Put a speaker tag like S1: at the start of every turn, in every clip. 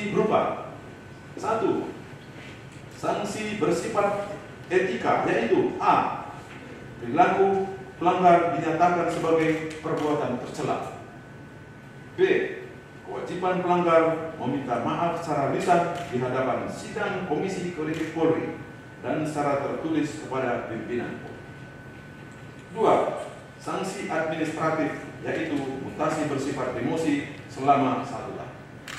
S1: komisi berupa: 1. Sanksi bersifat etika, yaitu A. Perilaku pelanggar dinyatakan sebagai perbuatan tercela. B. Kewajiban pelanggar meminta maaf secara lisan di hadapan sidang Komisi Kode Polri dan secara tertulis kepada pimpinan. 2. Sanksi administratif, yaitu mutasi bersifat demosi selama 1 tahun.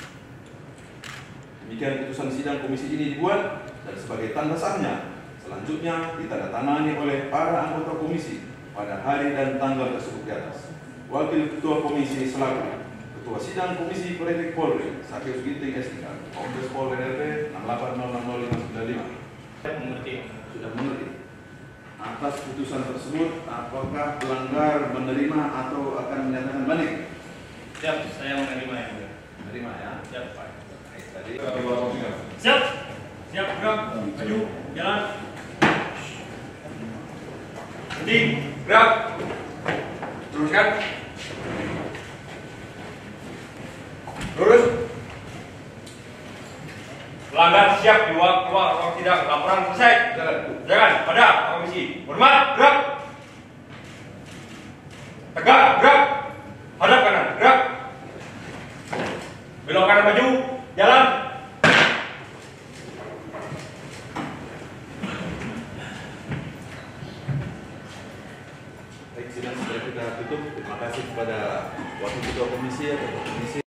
S1: Demikian putusan sidang komisi ini dibuat, dan sebagai tanda sahnya selanjutnya ditandatangani oleh para anggota komisi pada hari dan tanggal tersebut di atas. Wakil Ketua Komisi selaku Ketua Sidang Komisi Kode Polri Sakyus Ginting SIK, Kombes Pol NRP 68060595. Sudah mengerti. Atas putusan tersebut, apakah pelanggar menerima atau akan menyatakan banding?
S2: Siap, saya menerima ya.
S1: Menerima ya.
S2: Siap, Pak.
S1: Tadi
S2: Siap. Siap, gerak. Maju, jalan. Berhenti, gerak. Teruskan. Lurus. Pelanggar siap keluar atau tidak, laporan selesai. Jalan pada komisi. Hormat, gerak. Tegak, gerak. Hadap kanan, gerak. Belok kanan maju, jalan.
S1: Baik, sidang sudah kita tutup. Terima kasih kepada Wakil Ketua Komisi atau Komisi